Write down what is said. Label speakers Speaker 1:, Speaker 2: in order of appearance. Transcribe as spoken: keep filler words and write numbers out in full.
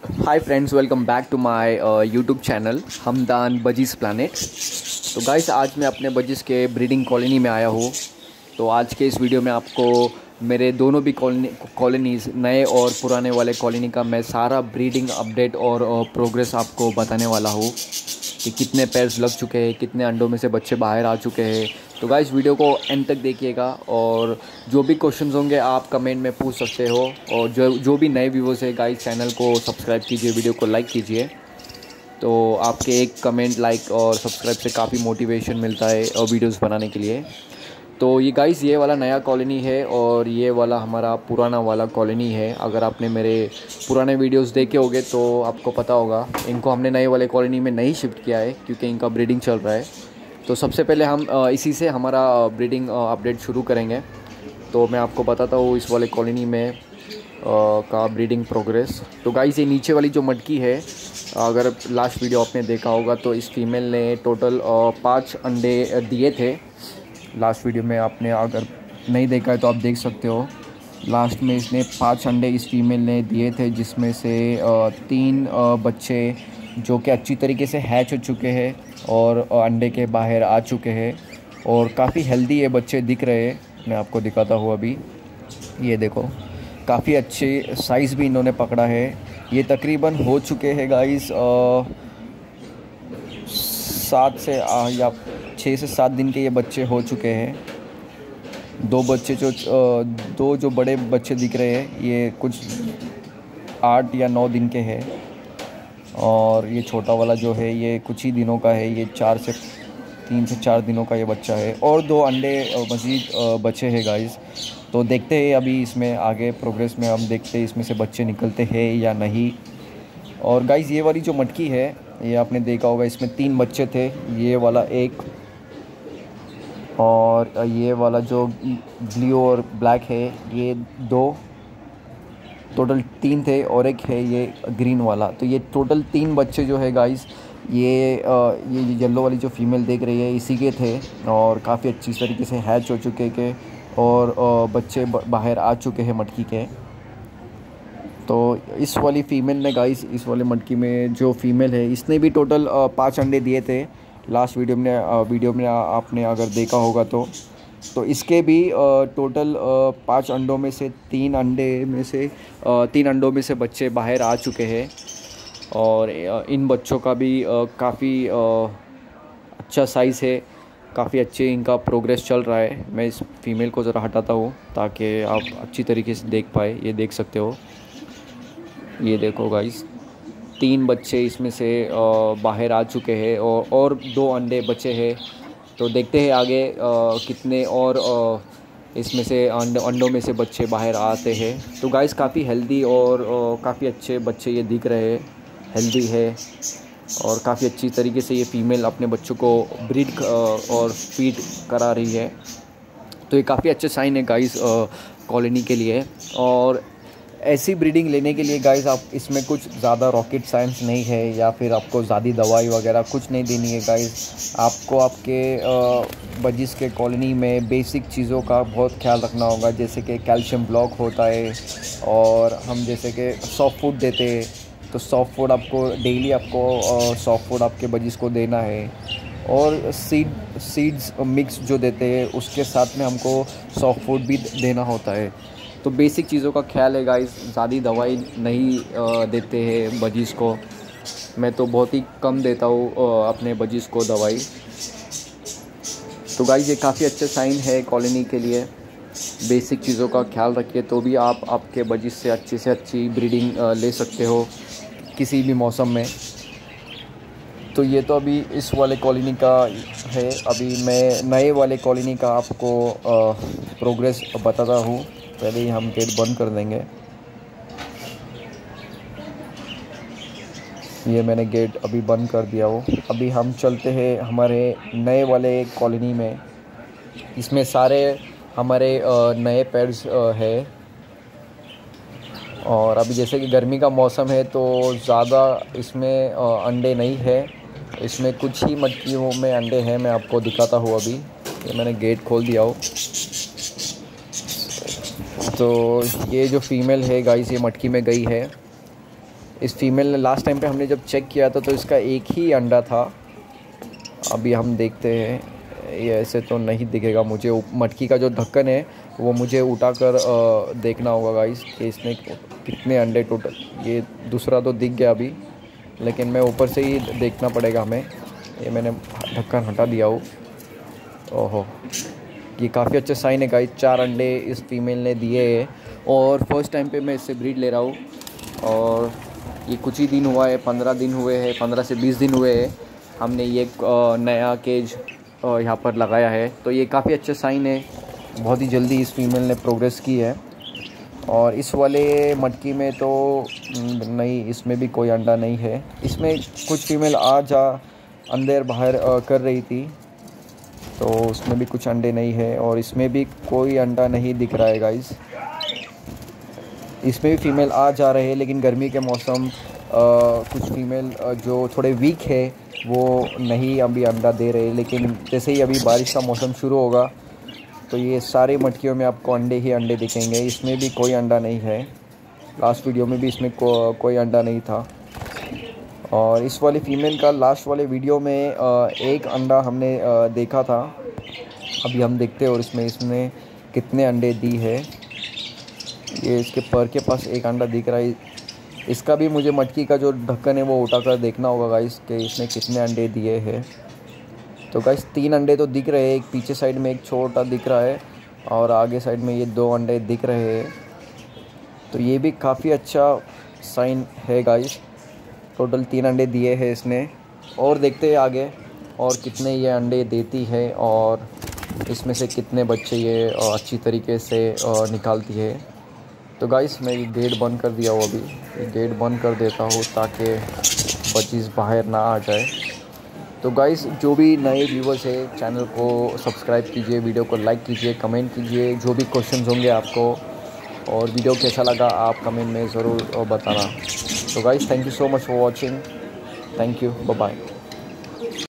Speaker 1: Hi friends, welcome back to my YouTube channel Hamdan budgies planet. तो guys, आज मैं अपने बजीज के ब्रीडिंग कॉलोनी में आया हूँ। तो आज के इस वीडियो में आपको मेरे दोनों भी कॉलोनी कॉलोनीज़ नए और पुराने वाले कॉलोनी का मैं सारा ब्रीडिंग अपडेट और प्रोग्रेस आपको बताने वाला हूँ कि कितने पेयर्स लग चुके हैं, कितने अंडों में से बच्चे बाहर आ चुके हैं। तो गाइस, वीडियो को एंड तक देखिएगा और जो भी क्वेश्चंस होंगे आप कमेंट में पूछ सकते हो। और जो जो भी नए व्यूअर्स है गाइस, चैनल को सब्सक्राइब कीजिए, वीडियो को लाइक कीजिए। तो आपके एक कमेंट, लाइक और सब्सक्राइब से काफ़ी मोटिवेशन मिलता है और वीडियोस बनाने के लिए। तो ये गाइस, ये वाला नया कॉलोनी है और ये वाला हमारा पुराना वाला कॉलोनी है। अगर आपने मेरे पुराने वीडियोस देखे होंगे तो आपको पता होगा, इनको हमने नए वाले कॉलोनी में नहीं शिफ्ट किया है क्योंकि इनका ब्रीडिंग चल रहा है। तो सबसे पहले हम इसी से हमारा ब्रीडिंग अपडेट शुरू करेंगे। तो मैं आपको बताता हूँ इस वाले कॉलोनी में का ब्रीडिंग प्रोग्रेस। तो गाइस, ये नीचे वाली जो मटकी है, अगर लास्ट वीडियो आपने देखा होगा तो इस फीमेल ने टोटल पाँच अंडे दिए थे। लास्ट वीडियो में आपने अगर नहीं देखा है तो आप देख सकते हो। लास्ट में इसने पाँच अंडे इस फीमेल ने दिए थे, जिसमें से तीन बच्चे जो कि अच्छी तरीके से हैच हो चुके हैं और अंडे के बाहर आ चुके हैं और काफ़ी हेल्दी ये बच्चे दिख रहे हैं। मैं आपको दिखाता हूँ अभी, ये देखो, काफ़ी अच्छे साइज़ भी इन्होंने पकड़ा है। ये तकरीबन हो चुके हैं गाइस सात से आ, या छः से सात दिन के ये बच्चे हो चुके हैं। दो बच्चे जो दो जो बड़े बच्चे दिख रहे हैं ये कुछ आठ या नौ दिन के हैं और ये छोटा वाला जो है ये कुछ ही दिनों का है। ये चार से तीन से चार दिनों का ये बच्चा है और दो अंडे मज़ीद बचे हैं गाइस। तो देखते हैं अभी इसमें आगे प्रोग्रेस में, हम देखते हैं इसमें से बच्चे निकलते हैं या नहीं। और गाइस, ये वाली जो मटकी है ये आपने देखा होगा, इसमें तीन बच्चे थे, ये वाला एक और ये वाला जो ब्लू और ब्लैक है ये दो, टोटल तीन थे और एक है ये ग्रीन वाला। तो ये टोटल तीन बच्चे जो है गाइस, ये ये येलो वाली जो फीमेल देख रही है इसी के थे और काफ़ी अच्छी तरीके से हैच हो चुके के और बच्चे बाहर आ चुके हैं मटकी के। तो इस वाली फ़ीमेल ने गाइस, इस वाले मटकी में जो फीमेल है इसने भी टोटल पाँच अंडे दिए थे लास्ट वीडियो में वीडियो में आपने अगर देखा होगा तो तो इसके भी टोटल पाँच अंडों में से तीन अंडे में से तीन अंडों में से बच्चे बाहर आ चुके हैं और इन बच्चों का भी काफ़ी अच्छा साइज़ है, काफ़ी अच्छे इनका प्रोग्रेस चल रहा है। मैं इस फीमेल को ज़रा हटाता हूँ ताकि आप अच्छी तरीके से देख पाए। ये देख सकते हो, ये देखो गाइस, तीन बच्चे इसमें से बाहर आ चुके हैं और और दो अंडे बचे हैं। तो देखते हैं आगे आ, कितने और आ, इसमें से अंड अंडों में से बच्चे बाहर आते हैं। तो गाइस, काफ़ी हेल्दी और काफ़ी अच्छे बच्चे ये दिख रहे हैं, हेल्दी है और काफ़ी अच्छी तरीके से ये फीमेल अपने बच्चों को ब्रीड और फीड करा रही है। तो ये काफ़ी अच्छे साइन है गाइस कॉलोनी के लिए। और ऐसी ब्रीडिंग लेने के लिए गाइस, आप इसमें कुछ ज़्यादा रॉकेट साइंस नहीं है या फिर आपको ज़्यादा दवाई वगैरह कुछ नहीं देनी है गाइस। आपको आपके बजीज के कॉलोनी में बेसिक चीज़ों का बहुत ख्याल रखना होगा, जैसे कि कैल्शियम ब्लॉक होता है और हम जैसे कि सॉफ्ट फूड देते हैं, तो सॉफ्ट फूड आपको डेली आपको सॉफ्ट फूड आपके बजीज को देना है। और सीड सीड्स मिक्स जो देते हैं उसके साथ में हमको सॉफ्ट फूड भी देना होता है। तो बेसिक चीज़ों का ख्याल है गाइस, ज़्यादा दवाई नहीं देते हैं बजीज़ को। मैं तो बहुत ही कम देता हूँ अपने बजीज़ को दवाई। तो गाइस, ये काफ़ी अच्छे साइन है कॉलोनी के लिए। बेसिक चीज़ों का ख्याल रखिए तो भी आप आपके बजीज़ से अच्छी से अच्छी ब्रीडिंग ले सकते हो किसी भी मौसम में। तो ये तो अभी इस वाले कॉलोनी का है। अभी मैं नए वाले कॉलोनी का आपको प्रोग्रेस बताता हूँ। पहले ही हम गेट बंद कर देंगे। ये मैंने गेट अभी बंद कर दिया हो। अभी हम चलते हैं हमारे नए वाले कॉलोनी में। इसमें सारे हमारे नए पेयर्स है और अभी जैसे कि गर्मी का मौसम है तो ज़्यादा इसमें अंडे नहीं है। इसमें कुछ ही मटकियों में अंडे हैं, मैं आपको दिखाता हूँ। अभी ये मैंने गेट खोल दिया हो। तो ये जो फीमेल है गाइस, ये मटकी में गई है इस फीमेल ने लास्ट टाइम पे हमने जब चेक किया था तो इसका एक ही अंडा था। अभी हम देखते हैं, ये ऐसे तो नहीं दिखेगा मुझे, मटकी का जो ढक्कन है वो मुझे उठाकर देखना होगा गाइस कि इसने कितने अंडे टोटल। ये दूसरा तो दिख गया अभी, लेकिन मैं ऊपर से ही देखना पड़ेगा हमें। ये मैंने ढक्कन हटा दिया हो। ओहो, ये काफ़ी अच्छा साइन है गाइस, चार अंडे इस फीमेल ने दिए हैं और फर्स्ट टाइम पे मैं इससे ब्रीड ले रहा हूँ। और ये कुछ ही दिन हुआ है, पंद्रह दिन हुए हैं, पंद्रह से बीस दिन हुए हैं हमने ये नया केज यहाँ पर लगाया है। तो ये काफ़ी अच्छा साइन है, बहुत ही जल्दी इस फीमेल ने प्रोग्रेस की है। और इस वाले मटकी में तो नहीं, इसमें भी कोई अंडा नहीं है। इसमें कुछ फीमेल आ जा अंदर बाहर कर रही थी, तो उसमें भी कुछ अंडे नहीं है। और इसमें भी कोई अंडा नहीं दिख रहा है गाइस। इसमें भी फीमेल आ जा रहे हैं, लेकिन गर्मी के मौसम कुछ फीमेल जो थोड़े वीक है वो नहीं अभी अंडा दे रहे। लेकिन जैसे ही अभी बारिश का मौसम शुरू होगा तो ये सारे मटकियों में आपको अंडे ही अंडे दिखेंगे। इसमें भी कोई अंडा नहीं है, लास्ट वीडियो में भी इसमें को, कोई अंडा नहीं था। और इस वाली फ़ीमेल का लास्ट वाले वीडियो में एक अंडा हमने देखा था, अभी हम देखते हैं और इसमें इसने कितने अंडे दी है। ये इसके पर के पास एक अंडा दिख रहा है। इसका भी मुझे मटकी का जो ढक्कन है वो उठाकर देखना होगा गाइस कि इसने कितने अंडे दिए हैं। तो गाइस तीन अंडे तो दिख रहे हैं, एक पीछे साइड में एक छोटा दिख रहा है और आगे साइड में ये दो अंडे दिख रहे हैं। तो ये भी काफ़ी अच्छा साइन है गाइस। टोटल तीन अंडे दिए हैं इसने, और देखते हैं आगे और कितने ये अंडे देती है और इसमें से कितने बच्चे ये अच्छी तरीके से निकालती है। तो गाइस मैं ये गेट बंद कर दिया हूँ, अभी ये गेट बंद कर देता हूँ ताकि बच्चीज़ बाहर ना आ जाए। तो गाइस जो भी नए व्यूवर्स है चैनल को सब्सक्राइब कीजिए, वीडियो को लाइक कीजिए, कमेंट कीजिए, जो भी क्वेश्चंस होंगे आपको, और वीडियो कैसा लगा आप कमेंट में ज़रूर बताना। तो guys thank you so much for watching, thank you, bye bye.